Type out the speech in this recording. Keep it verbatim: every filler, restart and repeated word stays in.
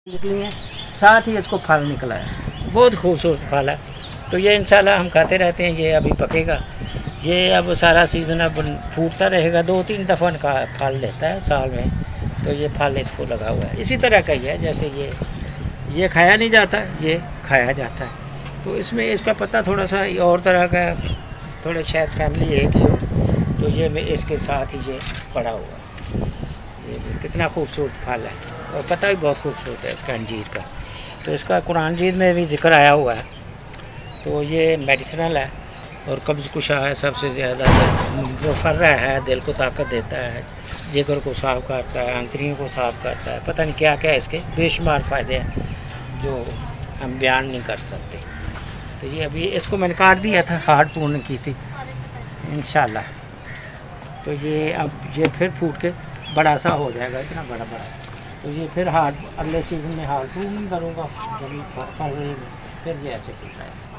निकली है, साथ ही इसको फल निकला है, बहुत खूबसूरत फल है। तो ये इंशाल्लाह हम खाते रहते हैं। ये अभी पकेगा, ये अब सारा सीज़न अब फूटता रहेगा, दो तीन दफ़ा का फल लेता है साल में। तो ये फल इसको लगा हुआ है, इसी तरह का ही है जैसे ये ये खाया नहीं जाता, ये खाया जाता है। तो इसमें इसका पत्ता थोड़ा सा और तरह का, थोड़े शायद फैमिली एक ही हो, तो ये मैं इसके साथ ही ये पड़ा हुआ है। ये कितना खूबसूरत फल है और पत्ता भी बहुत खूबसूरत है इसका अंजीर का। तो इसका कुरान मजीद में भी जिक्र आया हुआ है। तो ये मेडिसिनल है और कब्ज़ कुशा है, सबसे ज़्यादा मुफर्रा है, दिल को ताकत देता है, जिगर को साफ़ करता है, आंतरियों को साफ़ करता है, पता नहीं क्या क्या इसके बेशुमार फ़ायदे हैं जो हम बयान नहीं कर सकते। तो ये अभी इसको मैंने काट दिया था, हार्ड पूर्ण की थी इंशाल्लाह। तो ये अब ये फिर फूट के बड़ा सा हो जाएगा, इतना बड़ा बड़ा। तो ये फिर हार्ड अगले सीज़न में हार्ड पूर्ण करूँगा, जब फरवरी में फिर ये ऐसे फूट आएगा।